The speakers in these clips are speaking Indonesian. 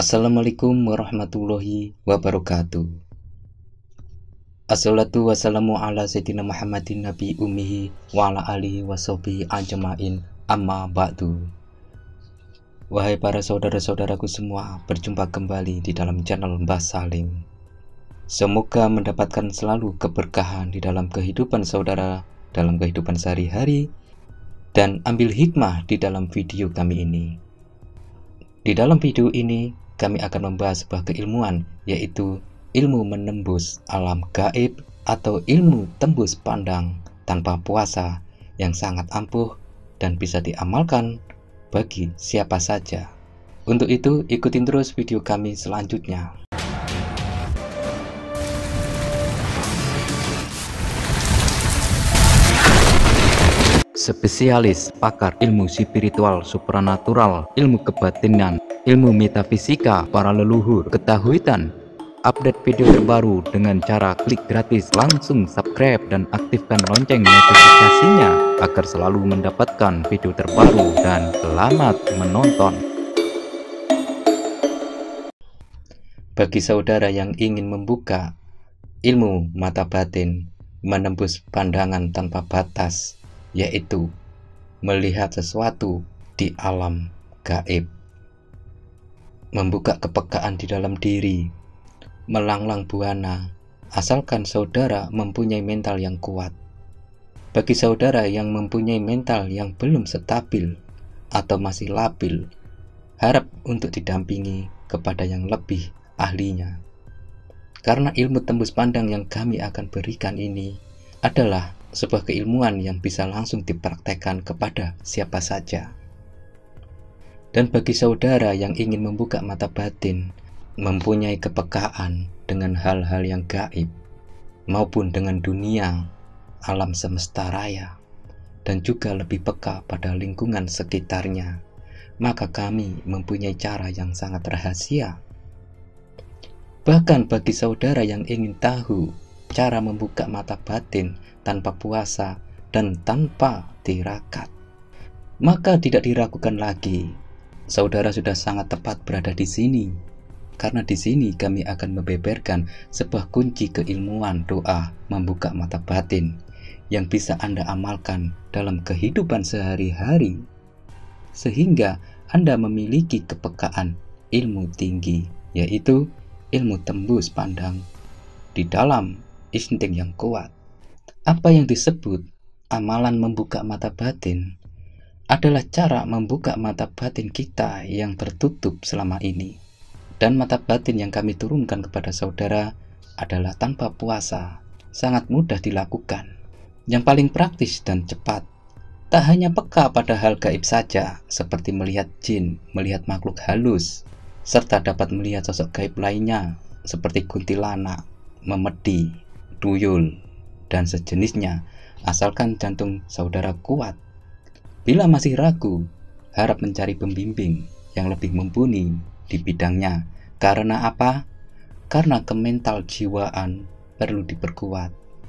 Assalamualaikum warahmatullahi wabarakatuh. Assalatu wassalamu ala sayyidina Muhammadin nabi ummihi wa ala alihi washabihi ajmain, amma ba'du. Wahai para saudara-saudaraku semua, berjumpa kembali di dalam channel Mbah Salim. Semoga mendapatkan selalu keberkahan di dalam kehidupan saudara, dalam kehidupan sehari-hari, dan ambil hikmah di dalam video kami ini. Di dalam video ini kami akan membahas sebuah keilmuan, yaitu ilmu menembus alam gaib atau ilmu tembus pandang tanpa puasa, yang sangat ampuh dan bisa diamalkan bagi siapa saja. Untuk itu, ikutin terus video kami selanjutnya. Spesialis pakar ilmu spiritual supranatural, ilmu kebatinan, ilmu metafisika para leluhur, ketahuitan. Update video terbaru dengan cara klik gratis, langsung subscribe dan aktifkan lonceng notifikasinya agar selalu mendapatkan video terbaru, dan selamat menonton. Bagi saudara yang ingin membuka ilmu mata batin, menembus pandangan tanpa batas, yaitu melihat sesuatu di alam gaib, membuka kepekaan di dalam diri, melanglang buana, asalkan saudara mempunyai mental yang kuat. Bagi saudara yang mempunyai mental yang belum stabil atau masih labil, harap untuk didampingi kepada yang lebih ahlinya. Karena ilmu tembus pandang yang kami akan berikan ini adalah sebuah keilmuan yang bisa langsung dipraktekkan kepada siapa saja. Dan bagi saudara yang ingin membuka mata batin, mempunyai kepekaan dengan hal-hal yang gaib, maupun dengan dunia alam semesta raya, dan juga lebih peka pada lingkungan sekitarnya, maka kami mempunyai cara yang sangat rahasia. Bahkan bagi saudara yang ingin tahu cara membuka mata batin tanpa puasa dan tanpa tirakat, maka tidak diragukan lagi, saudara sudah sangat tepat berada di sini. Karena di sini kami akan membeberkan sebuah kunci keilmuan doa membuka mata batin yang bisa Anda amalkan dalam kehidupan sehari-hari, sehingga Anda memiliki kepekaan ilmu tinggi, yaitu ilmu tembus pandang di dalam insting yang kuat. Apa yang disebut amalan membuka mata batin adalah cara membuka mata batin kita yang tertutup selama ini. Dan mata batin yang kami turunkan kepada saudara adalah tanpa puasa, sangat mudah dilakukan, yang paling praktis dan cepat. Tak hanya peka pada hal gaib saja, seperti melihat jin, melihat makhluk halus, serta dapat melihat sosok gaib lainnya seperti kuntilanak, memedi, tuyul, dan sejenisnya, asalkan jantung saudara kuat. Bila masih ragu, harap mencari pembimbing yang lebih mumpuni di bidangnya. Karena apa? Karena kemental jiwaan perlu diperkuat.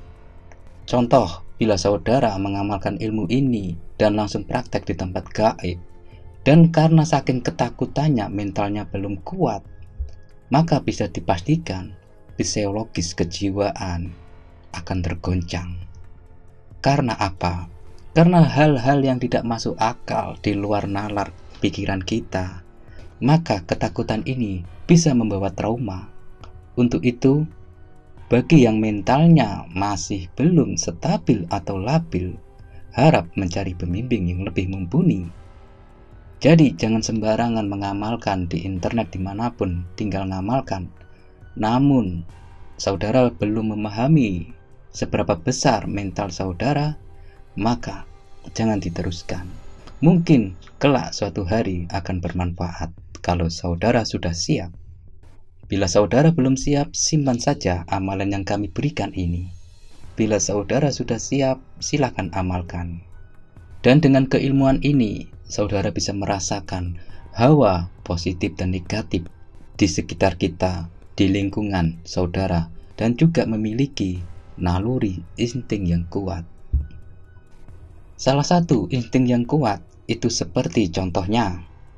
Contoh, bila saudara mengamalkan ilmu ini dan langsung praktek di tempat gaib, dan karena saking ketakutannya mentalnya belum kuat, maka bisa dipastikan fisiologis kejiwaan akan tergoncang. Karena apa? Karena hal-hal yang tidak masuk akal di luar nalar pikiran kita, maka ketakutan ini bisa membawa trauma. Untuk itu, bagi yang mentalnya masih belum stabil atau labil, harap mencari pembimbing yang lebih mumpuni. Jadi jangan sembarangan mengamalkan di internet dimanapun, tinggal ngamalkan. Namun, saudara belum memahami seberapa besar mental saudara, maka jangan diteruskan. Mungkin kelak suatu hari akan bermanfaat kalau saudara sudah siap. Bila saudara belum siap, simpan saja amalan yang kami berikan ini. Bila saudara sudah siap, silakan amalkan. Dan dengan keilmuan ini, saudara bisa merasakan hawa positif dan negatif di sekitar kita, di lingkungan saudara, dan juga memiliki naluri insting yang kuat. Salah satu insting yang kuat itu seperti contohnya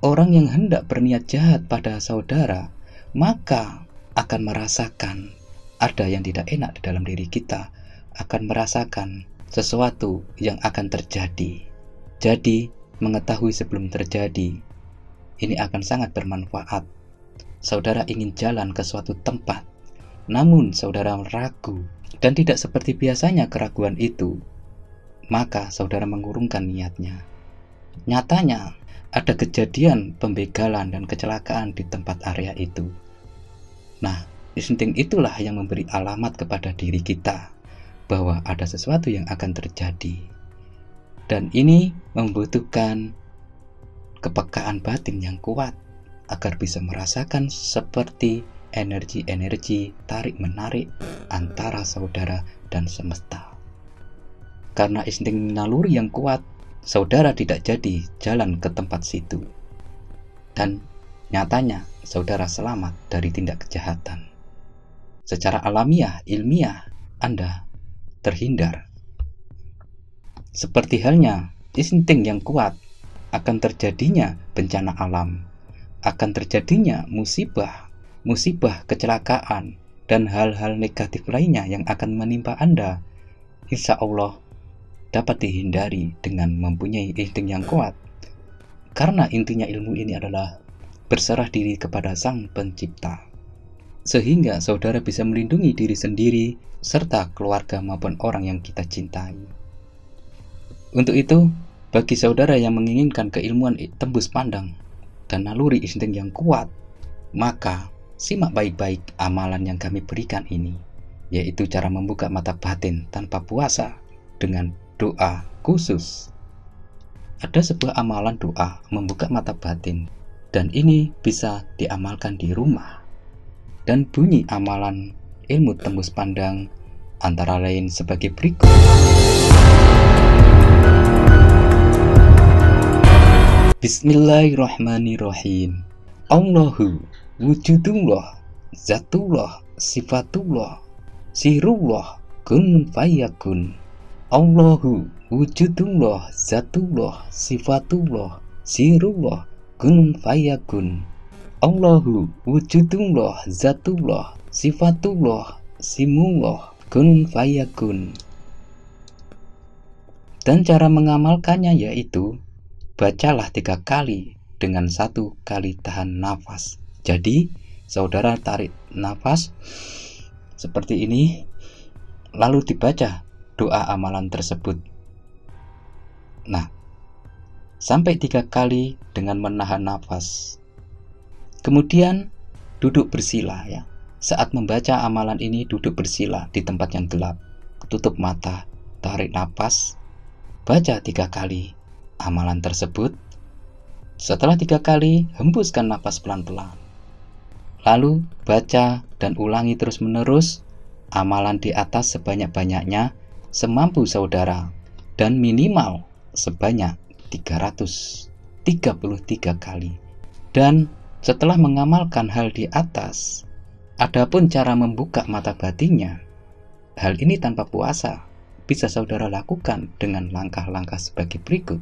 Orang yang hendak berniat jahat pada saudara, maka akan merasakan ada yang tidak enak di dalam diri kita, akan merasakan sesuatu yang akan terjadi. Jadi, mengetahui sebelum terjadi, ini akan sangat bermanfaat. Saudara ingin jalan ke suatu tempat, namun saudara ragu dan tidak seperti biasanya keraguan itu, maka saudara mengurungkan niatnya. Nyatanya, ada kejadian pembegalan dan kecelakaan di tempat area itu. Nah, insting itulah yang memberi alamat kepada diri kita bahwa ada sesuatu yang akan terjadi. Dan ini membutuhkan kepekaan batin yang kuat agar bisa merasakan seperti energi-energi tarik-menarik antara saudara dan semesta. Karena insting naluri yang kuat, saudara tidak jadi jalan ke tempat situ. Dan nyatanya saudara selamat dari tindak kejahatan. Secara alamiah, ilmiah, Anda terhindar. Seperti halnya insting yang kuat, akan terjadinya bencana alam, akan terjadinya musibah, kecelakaan, dan hal-hal negatif lainnya yang akan menimpa Anda. Insya Allah dapat dihindari dengan mempunyai insting yang kuat. Karena intinya ilmu ini adalah berserah diri kepada Sang Pencipta, sehingga saudara bisa melindungi diri sendiri serta keluarga maupun orang yang kita cintai. Untuk itu, bagi saudara yang menginginkan keilmuan tembus pandang dan naluri insting yang kuat, maka simak baik-baik amalan yang kami berikan ini, yaitu cara membuka mata batin tanpa puasa dengan doa khusus. Ada sebuah amalan doa membuka mata batin, dan ini bisa diamalkan di rumah. Dan bunyi amalan ilmu tembus pandang antara lain sebagai berikut. Bismillahirrahmanirrahim. Allahu wujudullah, zatullah, sifatullah, sirullah, kun fayakun. Allahu wujudullah, zatullah, sifatullah, sirullah, kun fayakun. Allahu wujudullah, zatullah, sifatullah, simullah, kun fayakun. Dan cara mengamalkannya yaitu bacalah 3 kali dengan 1 kali tahan nafas. Jadi saudara tarik nafas seperti ini, lalu dibaca doa amalan tersebut. Nah, sampai 3 kali dengan menahan nafas. Kemudian duduk bersila ya. Saat membaca amalan ini duduk bersila di tempat yang gelap. Tutup mata, tarik nafas, baca 3 kali amalan tersebut. Setelah 3 kali, hembuskan nafas pelan-pelan. Lalu baca dan ulangi terus-menerus amalan di atas sebanyak-banyaknya semampu saudara, dan minimal sebanyak 333 kali. Dan setelah mengamalkan hal di atas, adapun cara membuka mata batinnya, hal ini tanpa puasa bisa saudara lakukan dengan langkah-langkah sebagai berikut.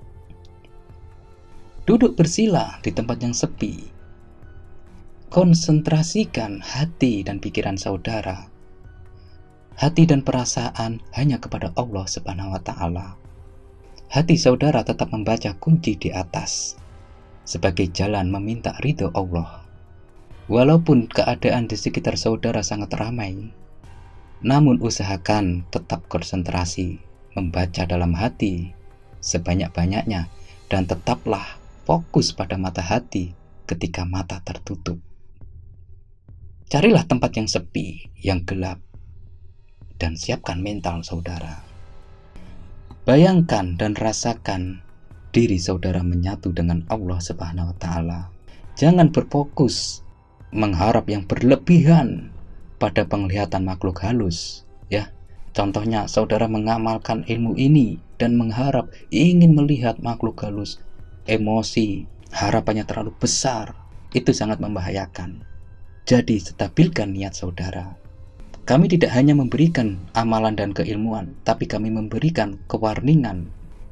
Duduk bersila di tempat yang sepi. Konsentrasikan hati dan pikiran saudara. Hati dan perasaan hanya kepada Allah Subhanahu wa Ta'ala. Hati saudara tetap membaca kunci di atas sebagai jalan meminta ridho Allah. Walaupun keadaan di sekitar saudara sangat ramai, namun usahakan tetap konsentrasi membaca dalam hati sebanyak-banyaknya, dan tetaplah fokus pada mata hati ketika mata tertutup. Carilah tempat yang sepi, yang gelap, dan siapkan mental saudara. Bayangkan dan rasakan diri saudara menyatu dengan Allah Subhanahu wa Ta'ala. Jangan berfokus mengharap yang berlebihan pada penglihatan makhluk halus, ya. Contohnya saudara mengamalkan ilmu ini dan mengharap ingin melihat makhluk halus, emosi, harapannya terlalu besar, itu sangat membahayakan. Jadi stabilkan niat saudara. Kami tidak hanya memberikan amalan dan keilmuan, tapi kami memberikan kewarningan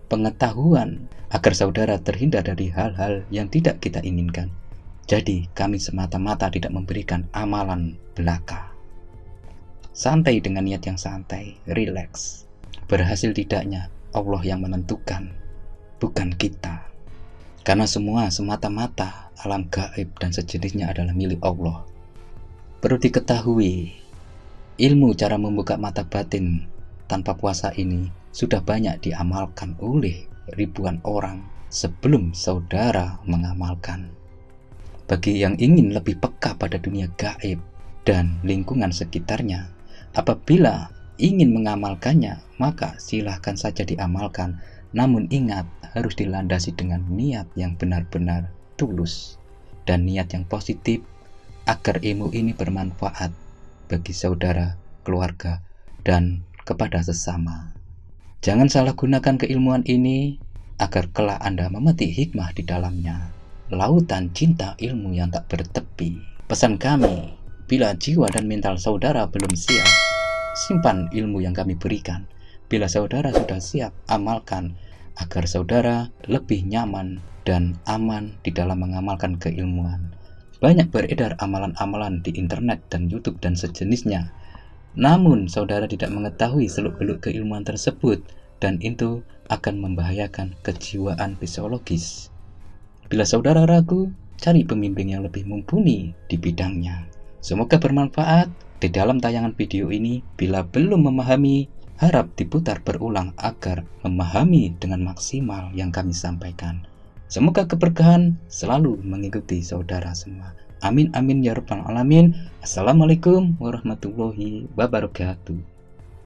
pengetahuan agar saudara terhindar dari hal-hal yang tidak kita inginkan. Jadi kami semata-mata tidak memberikan amalan belaka. Santai dengan niat yang santai, rileks. Berhasil tidaknya Allah yang menentukan, bukan kita. Karena semua semata-mata alam gaib dan sejenisnya adalah milik Allah. Perlu diketahui, ilmu cara membuka mata batin tanpa puasa ini sudah banyak diamalkan oleh ribuan orang sebelum saudara mengamalkan. Bagi yang ingin lebih peka pada dunia gaib dan lingkungan sekitarnya, apabila ingin mengamalkannya, maka silahkan saja diamalkan. Namun ingat, harus dilandasi dengan niat yang benar-benar tulus dan niat yang positif agar ilmu ini bermanfaat bagi saudara, keluarga, dan kepada sesama. Jangan salah gunakan keilmuan ini agar kelak Anda memetik hikmah di dalamnya. Lautan cinta ilmu yang tak bertepi. Pesan kami, bila jiwa dan mental saudara belum siap, simpan ilmu yang kami berikan. Bila saudara sudah siap, amalkan agar saudara lebih nyaman dan aman di dalam mengamalkan keilmuan. Banyak beredar amalan-amalan di internet dan YouTube dan sejenisnya. Namun saudara tidak mengetahui seluk-beluk keilmuan tersebut, dan itu akan membahayakan kejiwaan psikologis. Bila saudara ragu, cari pembimbing yang lebih mumpuni di bidangnya. Semoga bermanfaat di dalam tayangan video ini. Bila belum memahami, harap diputar berulang agar memahami dengan maksimal yang kami sampaikan. Semoga keberkahan selalu mengikuti saudara semua. Amin amin ya rabbal alamin. Assalamualaikum warahmatullahi wabarakatuh.